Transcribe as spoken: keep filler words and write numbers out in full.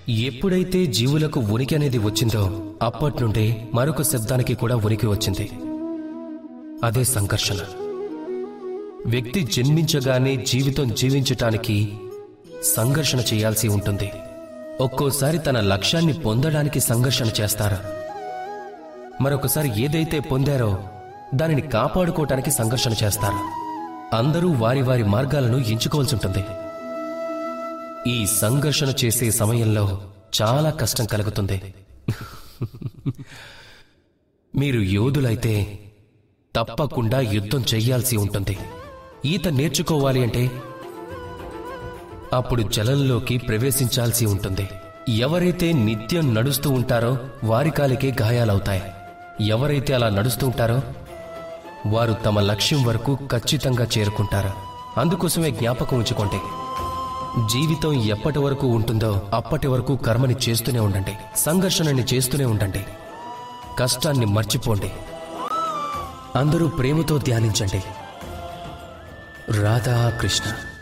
ఎప్పుడైతే జీవులకు ఉనికి అనేది వచ్చిందో అప్పట్నుండే మరొక శబ్దానికి కూడా ఉనికి వచ్చింది. అదే సంఘర్షణ. వ్యక్తి జన్మించగానే జీవితం జీవించటానికి సంఘర్షణ చేయాల్సి ఉంటుంది. ఒక్కోసారి తన లక్ష్యాన్ని పొందడానికి సంఘర్షణ చేస్తారు. మరొకసారి ఏదైతే పొందారో దానిని కాపాడుకోవటానికి సంఘర్షణ చేస్తారు. అందరూ వారి వారి మార్గాలను ఎంచుకోవాల్సి ఉంటుంది. ఈ సంఘర్షణ చేసే సమయంలో చాలా కష్టం కలుగుతుంది. మీరు యోధులైతే తప్పకుండా యుద్ధం చెయ్యాల్సి ఉంటుంది. ఈత నేర్చుకోవాలి అంటే అప్పుడు జలంలోకి ప్రవేశించాల్సి ఉంటుంది. ఎవరైతే నిత్యం నడుస్తూ ఉంటారో వారి కాలికే గాయాలవుతాయి. ఎవరైతే అలా నడుస్తూ ఉంటారో వారు తమ లక్ష్యం వరకు ఖచ్చితంగా చేరుకుంటారు. అందుకోసమే జ్ఞాపకం ఉంచుకోండి, జీవితం ఎప్పటి వరకు ఉంటుందో అప్పటి వరకు కర్మని చేస్తూనే ఉండండి, సంఘర్షణని చేస్తూనే ఉండండి, కష్టాన్ని మర్చిపోండి. అందరూ ప్రేమతో ధ్యానించండి. రాధా కృష్ణ.